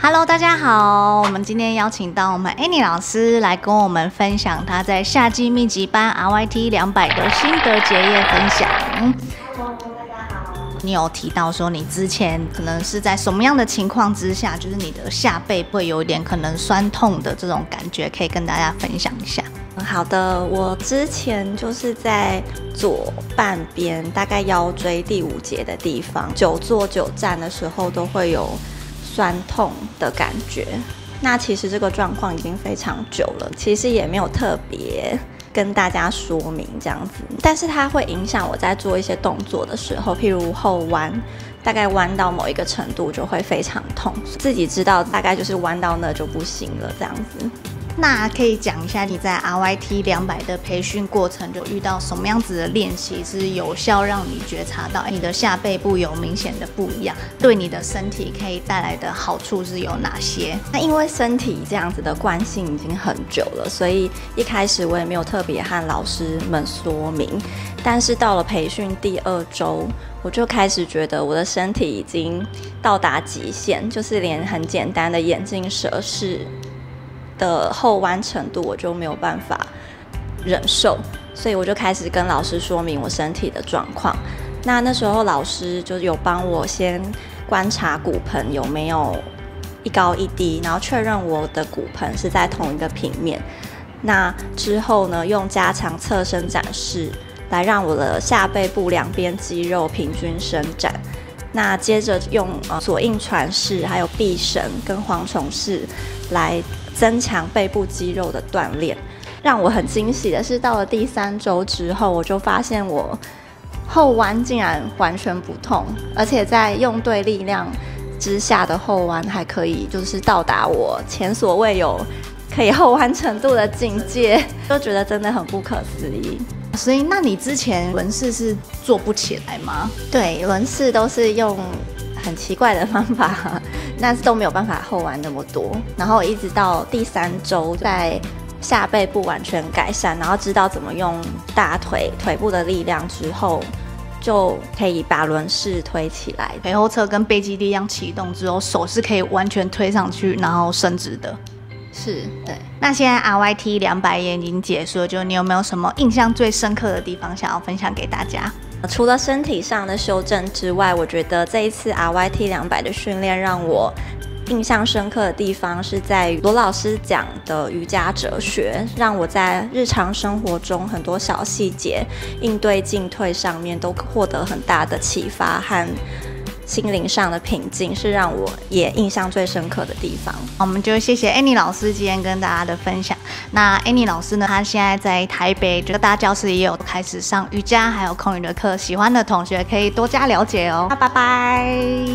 Hello， 大家好，我们今天邀请到我们 Annie 老师来跟我们分享她在夏季密集班 RYT 200的心得结业分享。 Hello， 大家好。 你有提到说你之前可能是在什么样的情况之下，就是你的下背会有一点可能酸痛的这种感觉，可以跟大家分享一下。 好的，我之前就是在左半边，大概腰椎第5节的地方，久坐久站的时候都会有酸痛的感觉。那其实这个状况已经非常久了，其实也没有特别跟大家说明这样子，但是它会影响我在做一些动作的时候，譬如后弯，大概弯到某一个程度就会非常痛，自己知道大概就是弯到那就不行了这样子。 那可以讲一下你在 RYT 200的培训过程就遇到什么样子的练习是有效让你觉察到你的下背部有明显的不一样，对你的身体可以带来的好处是有哪些？ 那因为身体这样子的惯性已经很久了，所以一开始我也没有特别和老师们说明，但是到了培训第2周，我就开始觉得我的身体已经到达极限，就是连很简单的眼镜蛇式的后弯程度我就没有办法忍受，所以我就开始跟老师说明我身体的状况。那时候老师就有帮我先观察骨盆有没有一高一低，然后确认我的骨盆是在同一个平面。那之后呢，用加强侧伸展式来让我的下背部两边肌肉平均伸展。那接着用左印传式、还有臂绳跟蝗虫式来增强背部肌肉的锻炼。让我很惊喜的是，到了第3周之后，我就发现我后弯竟然完全不痛，而且在用对力量之下的后弯还可以就是到达我前所未有可以后弯程度的境界，就觉得真的很不可思议。 所以那你之前轮式是做不起来吗？ 对，轮式都是用很奇怪的方法，但是都没有办法后弯那么多。然后一直到第3周，在下背部完全改善，然后知道怎么用大腿腿部的力量之后，就可以把轮式推起来。 背后侧跟背肌力量启动之后，手是可以完全推上去，然后伸直的。 是，对。 那现在 RYT 200也已经结束了，就你有没有什么印象最深刻的地方想要分享给大家？ 除了身体上的修正之外，我觉得这一次 RYT 200的训练让我印象深刻的地方是在于罗老师讲的瑜伽哲学，让我在日常生活中很多小细节应对进退上面都获得很大的启发和心灵上的平静，是让我也印象最深刻的地方。 我们就谢谢 Annie 老师今天跟大家的分享。那 Annie 老师呢，她现在在台北各大教室也有开始上瑜伽还有空余的课，喜欢的同学可以多加了解哦。那拜拜。